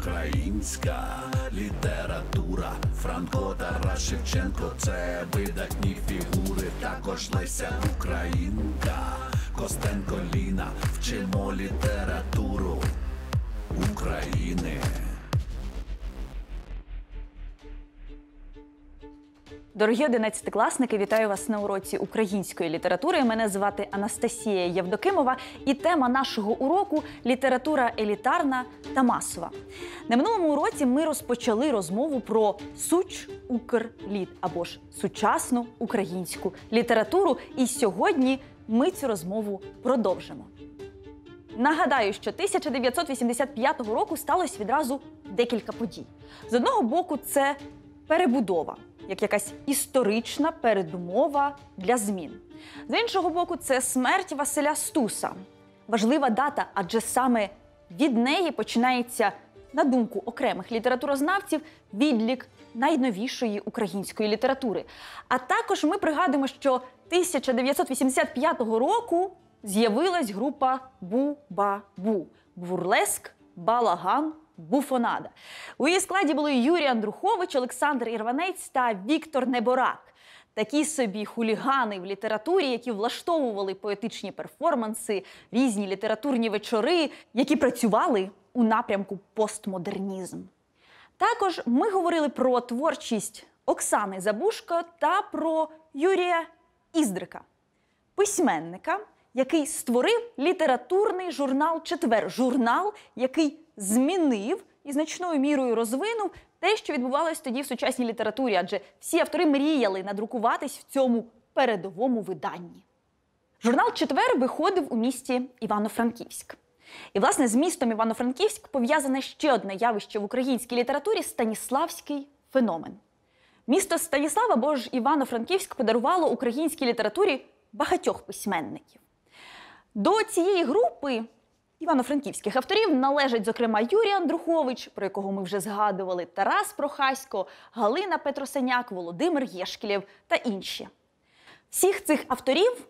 українська література. Франко, Тарас Шевченко – це видатні фігури. Також Леся Українка, Костенко Ліна. Вчимо літературу України. Дорогі одинадцятикласники, вітаю вас на уроці української літератури. Мене звати Анастасія Євдокимова і тема нашого уроку – література елітарна та масова. На минулому уроці ми розпочали розмову про Суч-Укр-літ або ж сучасну українську літературу. І сьогодні ми цю розмову продовжимо. Нагадаю, що 1985 року сталося відразу декілька подій. З одного боку, це перебудова, як якась історична передумова для змін. З іншого боку, це смерть Василя Стуса. Важлива дата, адже саме від неї починається, на думку окремих літературознавців, відлік найновішої української літератури. А також ми пригадуємо, що 1985 року з'явилась група Бу-Ба-Бу – бурлеск, балаган, буфонада. У її складі були Юрій Андрухович, Олександр Ірванець та Віктор Неборак. Такі собі хулігани в літературі, які влаштовували поетичні перформанси, різні літературні вечори, які працювали у напрямку постмодернізм. Також ми говорили про творчість Оксани Забушко та про Юрія Іздрика, письменника, який створив літературний журнал «Четвер». Журнал, який змінив і значною мірою розвинув те, що відбувалось тоді в сучасній літературі, адже всі автори мріяли надрукуватись в цьому передовому виданні. Журнал «Четвер» виходив у місті Івано-Франківськ. І, власне, з містом Івано-Франківськ пов'язане ще одне явище в українській літературі – станіславський феномен. Місто Станіслав або ж Івано-Франківськ подарувало українській літературі багатьох письменників. До цієї групи івано-франківських авторів належать, зокрема, Юрій Андрухович, про якого ми вже згадували, Тарас Прохасько, Галина Петросеняк, Володимир Єшкелєв та інші. Всіх цих авторів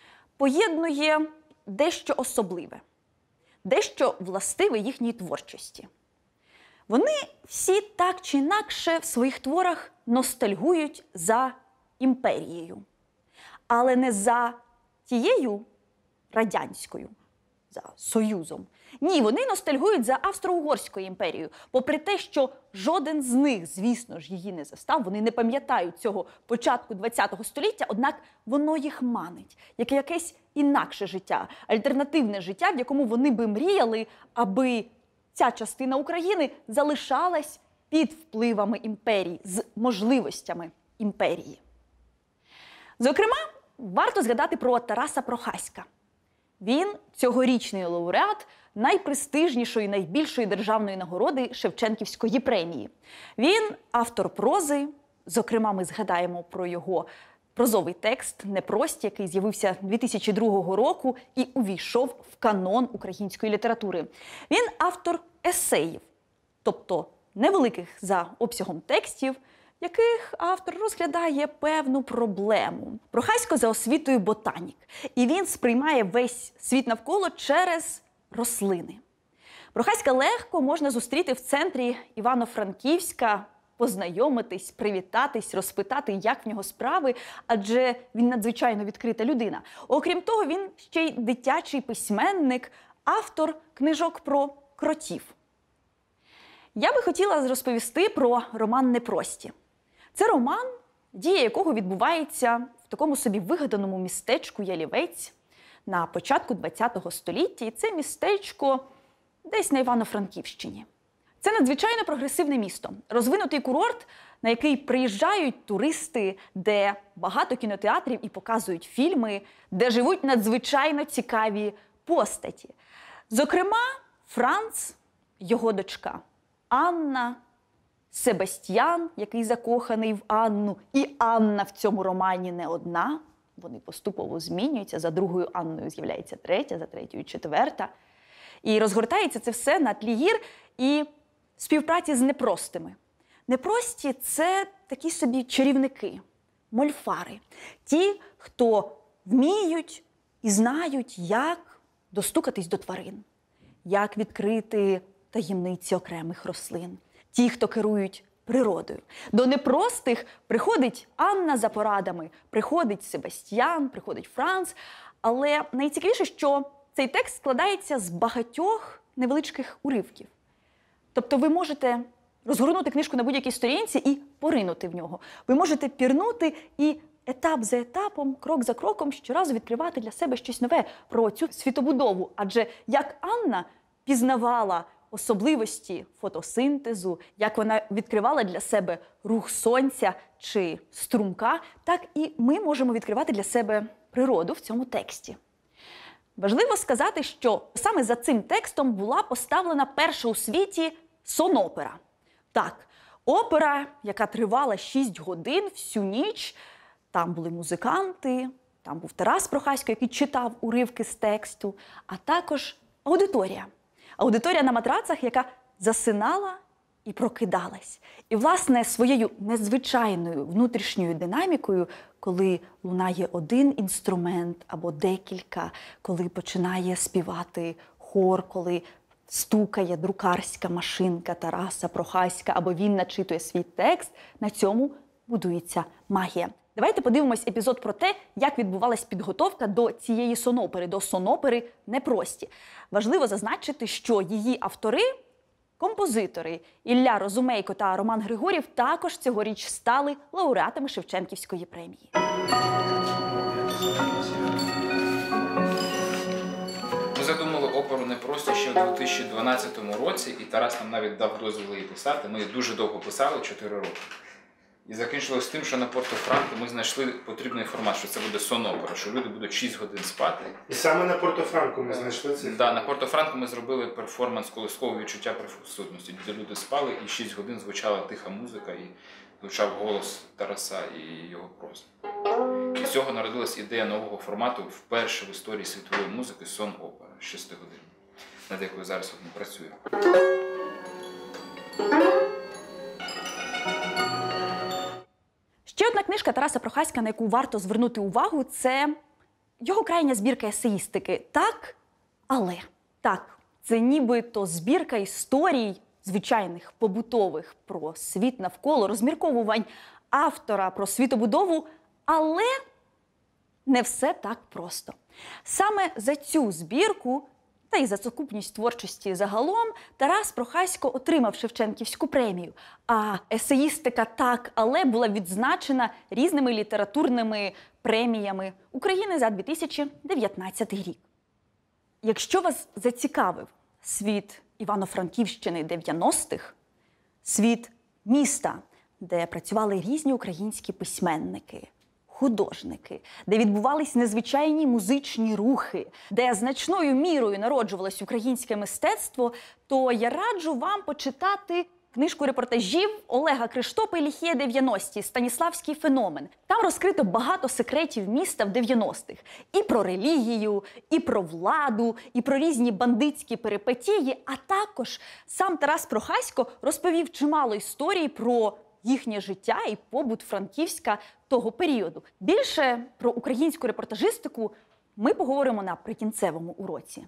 поєднує дещо особливе, дещо властиве їхній творчості. Вони всі так чи інакше в своїх творах ностальгують за імперією, але не за тією радянською, за Союзом. Ні, вони ностальгують за Австро-Угорською імперією. Попри те, що жоден з них, звісно ж, її не застав, вони не пам'ятають цього початку ХХ століття, однак воно їх манить, як якесь інакше життя, альтернативне життя, в якому вони би мріяли, аби ця частина України залишалась під впливами імперії, з можливостями імперії. Зокрема, варто згадати про Тараса Прохаська. Він цьогорічний лауреат найпрестижнішої, найбільшої державної нагороди Шевченківської премії. Він автор прози, зокрема, ми згадаємо про його прозовий текст «Непрость», який з'явився 2002 року і увійшов в канон української літератури. Він автор есеїв, тобто невеликих за обсягом текстів, яких автор розглядає певну проблему. Прохасько за освітою ботанік, і він сприймає весь світ навколо через рослини. Прохаська легко можна зустріти в центрі Івано-Франківська, познайомитись, привітатись, розпитати, як в нього справи, адже він надзвичайно відкрита людина. Окрім того, він ще й дитячий письменник, автор книжок про кротів. Я би хотіла розповісти про роман «Непрості». Це роман, дія якого відбувається в такому собі вигаданому містечку Ялівець на початку ХХ століття. І це містечко десь на Івано-Франківщині. Це надзвичайно прогресивне місто, розвинутий курорт, на який приїжджають туристи, де багато кінотеатрів і показують фільми, де живуть надзвичайно цікаві постаті. Зокрема, Франц, його дочка Анна, Себастьян, який закоханий в Анну, і Анна в цьому романі не одна. Вони поступово змінюються, за другою Анною з'являється третя, за третьою четверта. І розгортається це все на тлі гір і співпраці з непростими. Непрості – це такі собі чарівники, мольфари. Ті, хто вміють і знають, як достукатись до тварин, як відкрити таємниці окремих рослин. Ті, хто керують природою. До непростих приходить Анна за порадами, приходить Себастьян, приходить Франц. Але найцікавіше, що цей текст складається з багатьох невеличких уривків. Тобто ви можете розгорнути книжку на будь-якій сторінці і поринути в нього. Ви можете пірнути і етап за етапом, крок за кроком щоразу відкривати для себе щось нове про цю світобудову. Адже як Анна пізнавала особливості фотосинтезу, як вона відкривала для себе рух сонця чи струмка, так і ми можемо відкривати для себе природу в цьому тексті. Важливо сказати, що саме за цим текстом була поставлена перша у світі сон-опера. Так, опера, яка тривала 6 годин всю ніч. Там були музиканти, там був Тарас Прохасько, який читав уривки з тексту, а також аудиторія. Аудиторія на матрацах, яка засинала і прокидалась. І, власне, своєю незвичайною внутрішньою динамікою, коли лунає один інструмент або декілька, коли починає співати хор, коли стукає друкарська машинка Тараса Прохаська, або він начитує свій текст, на цьому будується магія. Давайте подивимось епізод про те, як відбувалась підготовка до цієї сон-опери, до сон-опери «Непрості». Важливо зазначити, що її автори, композитори Ілля Розумейко та Роман Григорів також цьогоріч стали лауреатами Шевченківської премії. Ми задумали оперу «Непрості» ще у 2012 році, і Тарас нам навіть дав дозвіл її писати. Ми її дуже довго писали, 4 роки. І закінчилось тим, що на Порто-Франко ми знайшли потрібний формат, що це буде сон-опера, що люди будуть 6 годин спати. І саме на Порто-Франко ми знайшли це? Так, на Порто-Франко ми зробили перформанс колискового відчуття присутності, де люди спали і 6 годин звучала тиха музика і звучав голос Тараса і його проза. І з цього народилась ідея нового формату вперше в історії світової музики сон-опера 6 годин, над якою зараз ми працюємо. Ще одна книжка Тараса Прохаська, на яку варто звернути увагу, це його крайня збірка есеїстики «Так, але». Так, це нібито збірка історій, звичайних, побутових, про світ навколо, розмірковувань автора про світобудову, але не все так просто. Саме за цю збірку, та й за сукупність творчості загалом, Тарас Прохасько отримав Шевченківську премію. А есеїстика «Так, але» була відзначена різними літературними преміями України за 2019 рік. Якщо вас зацікавив світ Івано-Франківщини 90-х, світ міста, де працювали різні українські письменники, художники, де відбувались незвичайні музичні рухи, де значною мірою народжувалось українське мистецтво, то я раджу вам почитати книжку репортажів Олега Криштопи «Ліхі 90-ті. Станіславський феномен». Там розкрито багато секретів міста в 90-х. І про релігію, і про владу, і про різні бандитські перипетії, а також сам Тарас Прохасько розповів чимало історій про їхнє життя і побут Франківська того періоду. Більше про українську репортажистику ми поговоримо на прикінцевому уроці.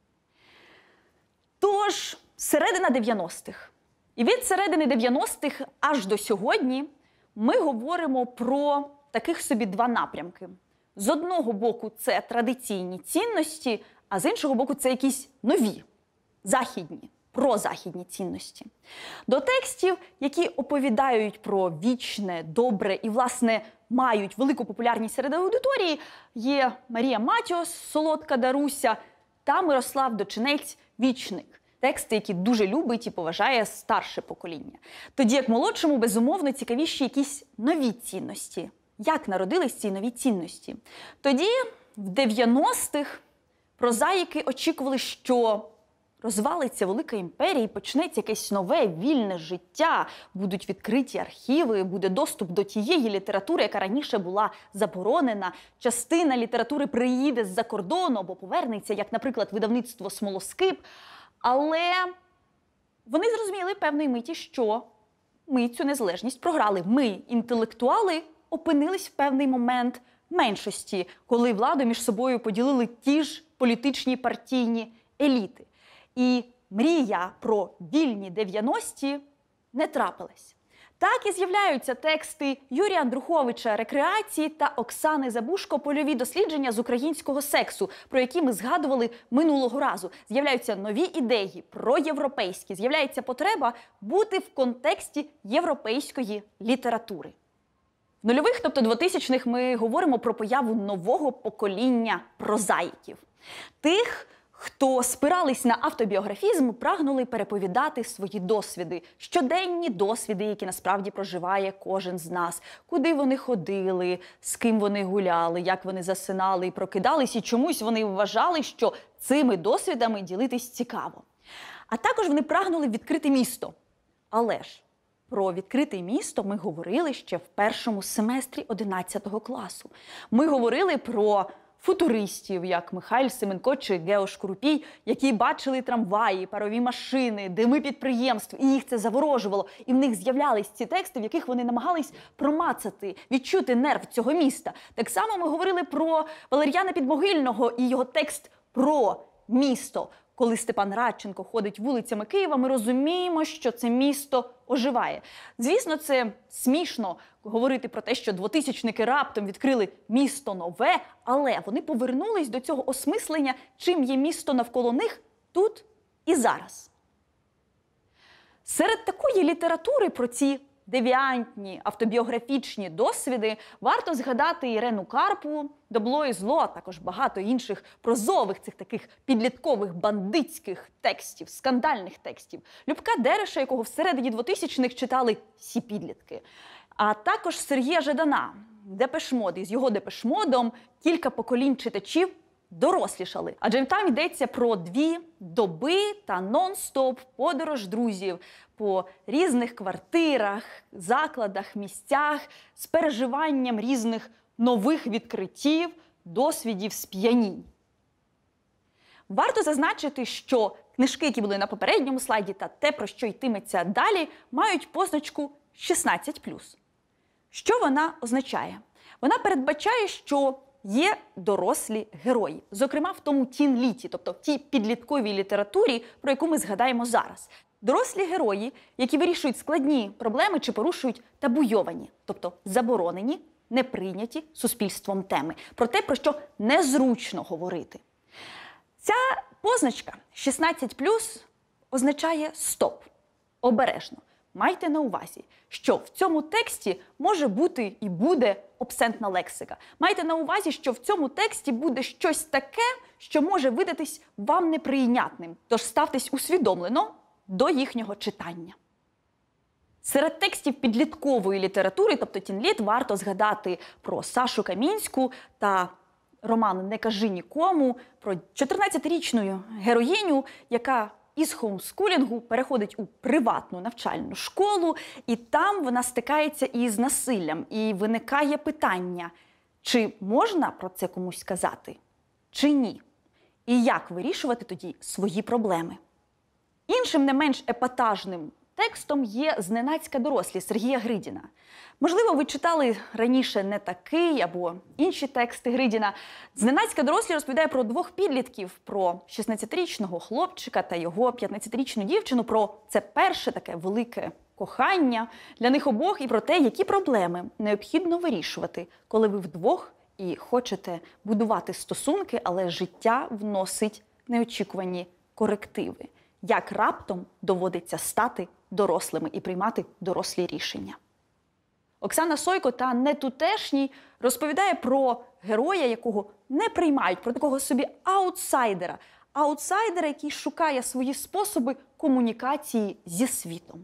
Тож, середина 90-х. І від середини 90-х аж до сьогодні ми говоримо про таких собі 2 напрямки. З одного боку це традиційні цінності, а з іншого боку це якісь нові, західні, прозахідні цінності. До текстів, які оповідають про вічне, добре і, власне, мають велику популярність серед аудиторії, є Марія Матіос «Солодка Даруся» та Мирослав Дочинець «Вічник». Тексти, які дуже любить і поважає старше покоління. Тоді як молодшому, безумовно, цікавіші якісь нові цінності. Як народились ці нові цінності? Тоді, в 90-х, прозаїки очікували, що розвалиться велика імперія і почнеться якесь нове, вільне життя. Будуть відкриті архіви, буде доступ до тієї літератури, яка раніше була заборонена. Частина літератури приїде з-за кордону або повернеться, як, наприклад, видавництво «Смолоскип». Але вони зрозуміли певної миті, що ми цю незалежність програли. Ми, інтелектуали, опинились в певний момент меншості, коли владу між собою поділили ті ж політичні партійні еліти. І мрія про вільні 90-ті не трапилась. Так і з'являються тексти Юрія Андруховича «Рекреації» та Оксани Забушко «Польові дослідження з українського сексу», про які ми згадували минулого разу. З'являються нові ідеї, проєвропейські, з'являється потреба бути в контексті європейської літератури. В нульових, тобто 2000-х, ми говоримо про появу нового покоління прозаїків. Тих, хто спирались на автобіографізм, прагнули переповідати свої досвіди, щоденні досвіди, які насправді проживає кожен з нас. Куди вони ходили, з ким вони гуляли, як вони засинали і прокидались, і чомусь вони вважали, що цими досвідами ділитись цікаво. А також вони прагнули відкрити місто. Але ж про відкрите місто ми говорили ще в першому семестрі 11 класу. Ми говорили про футуристів, як Михайль Семенко чи Гео Шкурупій, які бачили трамваї, парові машини, дими підприємств, і їх це заворожувало. І в них з'являлись ці тексти, в яких вони намагались промацати, відчути нерв цього міста. Так само ми говорили про Валер'яна Підмогильного і його текст про місто. Коли Степан Радченко ходить вулицями Києва, ми розуміємо, що це місто оживає. Звісно, це смішно говорити про те, що 2000-ники раптом відкрили місто нове, але вони повернулись до цього осмислення, чим є місто навколо них тут і зараз. Серед такої літератури про ці девіантні автобіографічні досвіди варто згадати Ірену Карпу, «Добло і зло», а також багато інших прозових цих таких підліткових бандитських текстів, скандальних текстів. Любка Дереша, якого всередині 2000-х читали всі підлітки. А також Сергія Жадана, «Депеш-мод». Із його «Депеш-модом» кілька поколінь читачів дорослішали. Адже там йдеться про 2 доби та нон-стоп подорож друзів по різних квартирах, закладах, місцях з переживанням різних нових відкриттів, досвідів сп'янінь. Варто зазначити, що книжки, які були на попередньому слайді, та те, про що йтиметься далі, мають позначку 16+. Що вона означає? Вона передбачає, що є дорослі герої, зокрема в тому тін-літі, тобто в тій підлітковій літературі, про яку ми згадаємо зараз. Дорослі герої, які вирішують складні проблеми чи порушують табуйовані, тобто заборонені, неприйняті суспільством теми, про те, про що незручно говорити. Ця позначка 16+ означає «стоп», обережно. Майте на увазі, що в цьому тексті може бути і буде обсцентна лексика. Майте на увазі, що в цьому тексті буде щось таке, що може видатись вам неприйнятним. Тож ставтесь усвідомлено до їхнього читання. Серед текстів підліткової літератури, тобто тінліт, варто згадати про Сашу Камінську та роман «Не кажи нікому», про 14-річну героїню, яка із хоумскулінгу переходить у приватну навчальну школу, і там вона стикається із насиллям. І виникає питання, чи можна про це комусь сказати, чи ні? І як вирішувати тоді свої проблеми? Іншим не менш епатажним текстом є «Зненацька дорослі» Сергія Гридіна. Можливо, ви читали раніше «Не такий» або інші тексти Гридіна. «Зненацька дорослі» розповідає про 2 підлітків, про 16-річного хлопчика та його 15-річну дівчину, про це перше таке велике кохання для них обох і про те, які проблеми необхідно вирішувати, коли ви вдвох і хочете будувати стосунки, але життя вносить неочікувані корективи. Як раптом доводиться стати дорослими і приймати дорослі рішення. Оксана Сойко та «Нетутешній» розповідає про героя, якого не приймають, про такого собі аутсайдера. Аутсайдера, який шукає свої способи комунікації зі світом.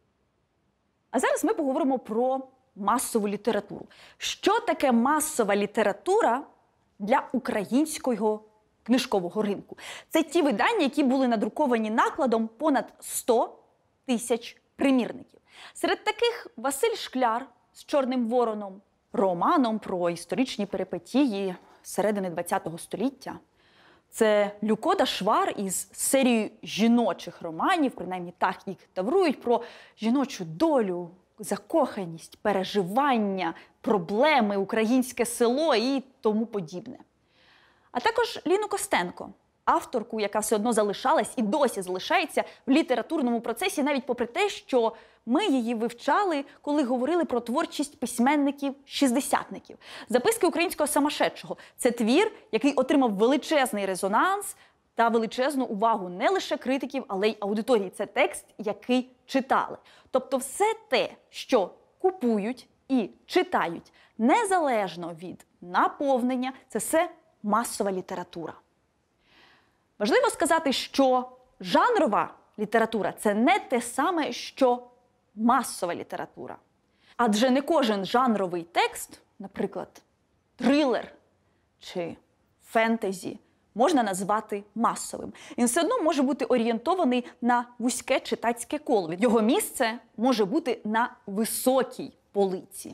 А зараз ми поговоримо про масову літературу. Що таке масова література для українського книжкового ринку? Це ті видання, які були надруковані накладом понад 100 тисяч примірників. Серед таких Василь Шкляр з «Чорним вороном», романом про історичні перипетії середини ХХ століття. Це Люкода Швар із серією жіночих романів, принаймні так їх таврують, про жіночу долю, закоханість, переживання, проблеми, українське село і тому подібне. А також Ліну Костенко авторку, яка все одно залишалась і досі залишається в літературному процесі, навіть попри те, що ми її вивчали, коли говорили про творчість письменників-шістдесятників. «Записки українського самошедшого» – це твір, який отримав величезний резонанс та величезну увагу не лише критиків, але й аудиторії. Це текст, який читали. Тобто все те, що купують і читають, незалежно від наповнення, це все масова література. Важливо сказати, що жанрова література – це не те саме, що масова література. Адже не кожен жанровий текст, наприклад, трилер чи фентезі, можна назвати масовим. Він все одно може бути орієнтований на вузьке читацьке коло. Його місце може бути на високій полиці.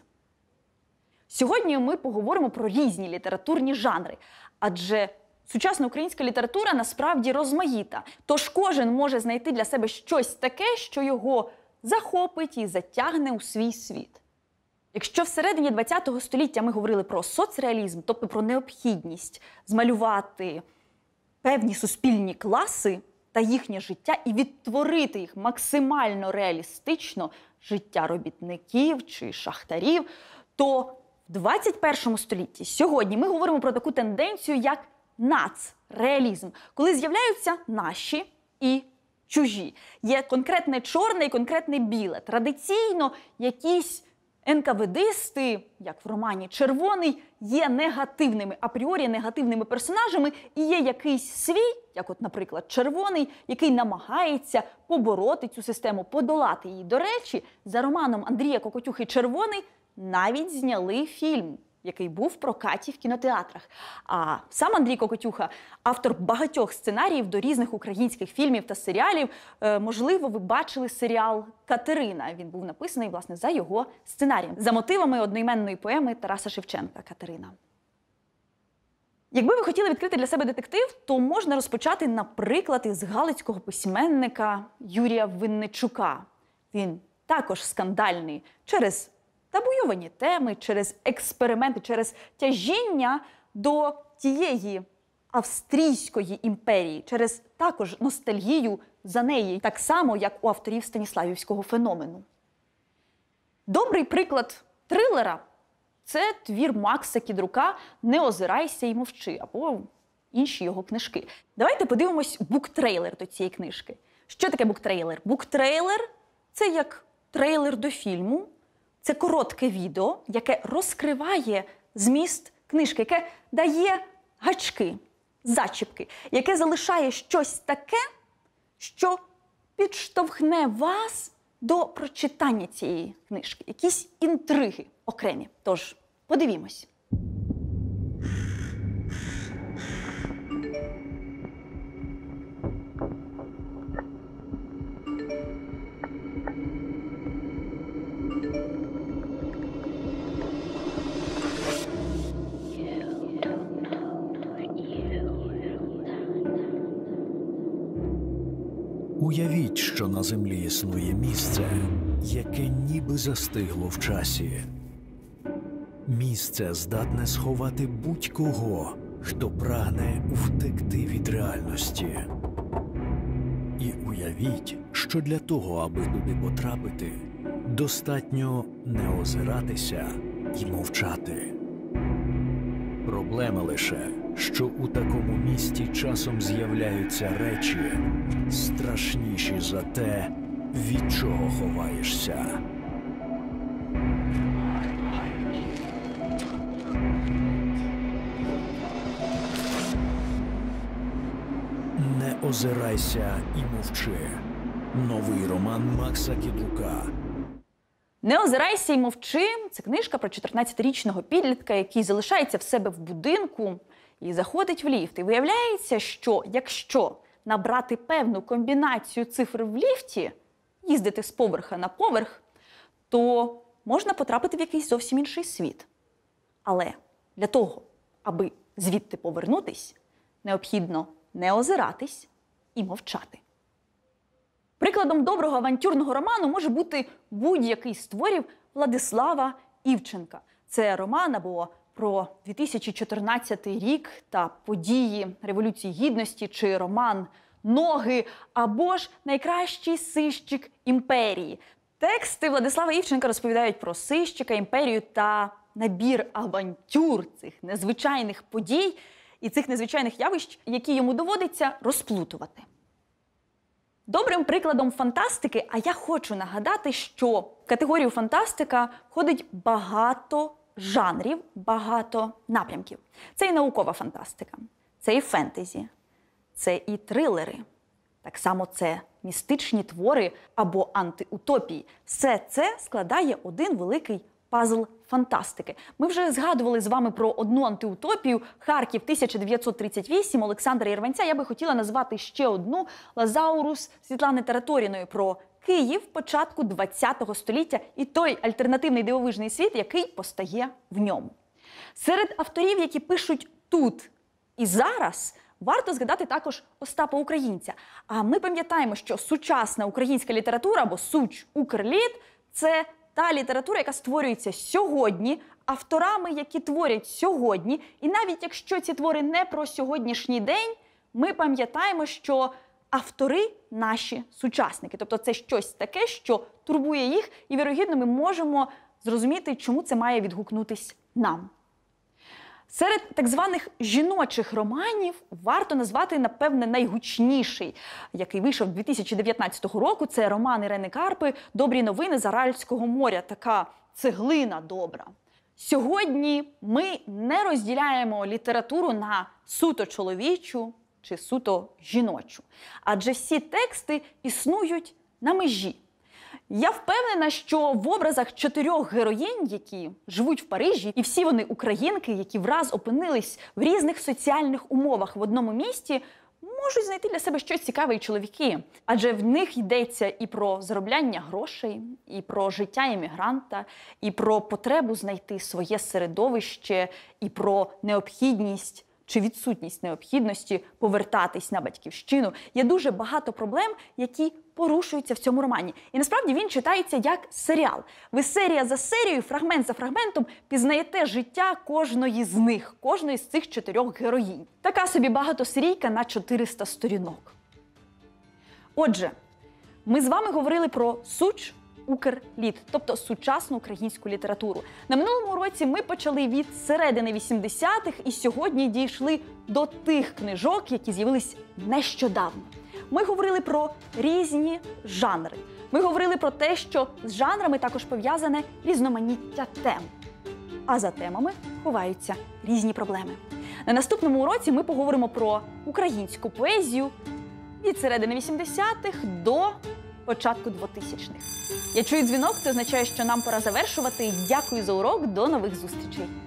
Сьогодні ми поговоримо про різні літературні жанри, адже сучасна українська література насправді розмаїта, тож кожен може знайти для себе щось таке, що його захопить і затягне у свій світ. Якщо всередині ХХ століття ми говорили про соцреалізм, тобто про необхідність змалювати певні суспільні класи та їхнє життя і відтворити їх максимально реалістично, життя робітників чи шахтарів, то в 21 столітті сьогодні ми говоримо про таку тенденцію, як нацреалізм, коли з'являються наші і чужі. Є конкретне чорне і конкретне біле. Традиційно якісь НКВДисти, як в романі «Червоний», є негативними, апріорі негативними персонажами, і є якийсь свій, як от, наприклад, «Червоний», який намагається побороти цю систему, подолати її. До речі, за романом Андрія Кокотюхи «Червоний» навіть зняли фільм, який був в прокаті в кінотеатрах. А сам Андрій Кокотюха – автор багатьох сценаріїв до різних українських фільмів та серіалів. Можливо, ви бачили серіал «Катерина». Він був написаний, власне, за його сценарієм, за мотивами одноіменної поеми Тараса Шевченка «Катерина». Якби ви хотіли відкрити для себе детектив, то можна розпочати, наприклад, із галицького письменника Юрія Винничука. Він також скандальний через табуйовані теми, через експерименти, через тяжіння до тієї Австрійської імперії, через також ностальгію за неї, так само, як у авторів Станіславівського феномену. Добрий приклад трилера – це твір Макса Кідрука «Не озирайся і мовчи» або інші його книжки. Давайте подивимось буктрейлер до цієї книжки. Що таке буктрейлер? Буктрейлер – це як трейлер до фільму. Це коротке відео, яке розкриває зміст книжки, яке дає гачки, зачіпки, яке залишає щось таке, що підштовхне вас до прочитання цієї книжки. Якісь інтриги окремі. Тож, подивімось. Уявіть, що на землі існує місце, яке ніби застигло в часі. Місце здатне сховати будь-кого, хто прагне втекти від реальності. І уявіть, що для того, аби туди потрапити, достатньо не озиратися і мовчати. Проблема лише, що у такому місті часом з'являються речі, страшніші за те, від чого ховаєшся. Не озирайся і мовчи. Новий роман Макса Кідрука. «Не озирайся і мовчи» – це книжка про 14-річного підлітка, який залишається в себе в будинку і заходить в ліфт. І виявляється, що якщо набрати певну комбінацію цифр в ліфті, їздити з поверха на поверх, то можна потрапити в якийсь зовсім інший світ. Але для того, аби звідти повернутись, необхідно не озиратись і мовчати. Прикладом доброго авантюрного роману може бути будь-який з творів Владислава Івченка. Це роман або про 2014 рік та події Революції Гідності чи роман «Ноги» або ж «Найкращий сищик імперії». Тексти Владислава Івченка розповідають про сищика, імперію та набір авантюр цих незвичайних подій і цих незвичайних явищ, які йому доводиться розплутувати. Добрим прикладом фантастики, а я хочу нагадати, що в категорію фантастика входить багато жанрів, багато напрямків. Це і наукова фантастика, це і фентезі, це і трилери. Так само це містичні твори або антиутопії. Все це складає один великий пазл фантастики. Ми вже згадували з вами про одну антиутопію «Харків 1938» Олександра Єрванця. Я би хотіла назвати ще одну «Лазаурус» Світлани Тараторіної про Київ початку ХХ століття і той альтернативний дивовижний світ, який постає в ньому. Серед авторів, які пишуть тут і зараз, варто згадати також Остапа Українця. А ми пам'ятаємо, що сучасна українська література або суч Укрліт – це та література, яка створюється сьогодні, авторами, які творять сьогодні. І навіть якщо ці твори не про сьогоднішній день, ми пам'ятаємо, що автори – наші сучасники. Тобто це щось таке, що турбує їх, і, вірогідно, ми можемо зрозуміти, чому це має відгукнутись нам. Серед так званих жіночих романів варто назвати, напевне, найгучніший, який вийшов 2019 року. Це роман Ірени Карпи «Добрі новини з Аральського моря». Така цеглина добра. Сьогодні ми не розділяємо літературу на суто чоловічу чи суто жіночу. Адже всі тексти існують на межі. Я впевнена, що в образах 4 героїнь, які живуть в Парижі, і всі вони українки, які враз опинились в різних соціальних умовах в одному місті, можуть знайти для себе щось цікаве і чоловіки. Адже в них йдеться і про заробляння грошей, і про життя іммігранта, і про потребу знайти своє середовище, і про необхідність чи відсутність необхідності повертатись на батьківщину. Є дуже багато проблем, які порушуються в цьому романі. І насправді він читається як серіал. Ви серія за серією, фрагмент за фрагментом пізнаєте життя кожної з них, кожної з цих 4 героїнь. Така собі багатосерійка на 400 сторінок. Отже, ми з вами говорили про суч Укрліт, тобто сучасну українську літературу. На минулому році ми почали від середини 80-х і сьогодні дійшли до тих книжок, які з'явились нещодавно. Ми говорили про різні жанри. Ми говорили про те, що з жанрами також пов'язане різноманіття тем. А за темами ховаються різні проблеми. На наступному уроці ми поговоримо про українську поезію від середини 80-х до початку 2000-х. Я чую дзвінок, це означає, що нам пора завершувати. Дякую за урок, до нових зустрічей!